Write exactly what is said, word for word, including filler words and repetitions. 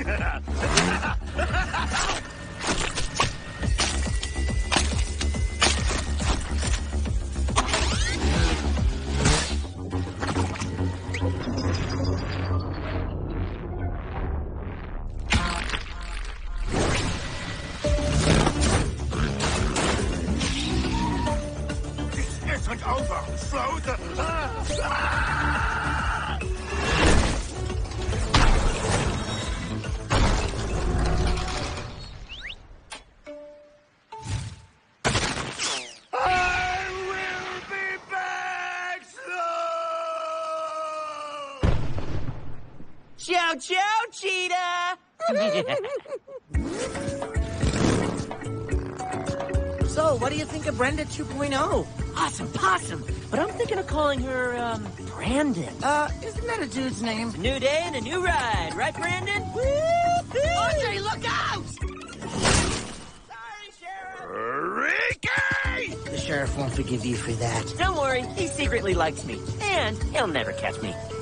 isn't over. Slow the... Ah! Ah! I will be back soon! Ciao, ciao, cheetah! So, what do you think of Brenda two point oh? Awesome possum. But I'm thinking of calling her, um, Brandon. Uh, isn't that a dude's name? A new day and a new ride, right, Brandon? Audrey, look out! Sorry, Sheriff. Furiki! The sheriff won't forgive you for that. Don't worry, he secretly likes me. And he'll never catch me.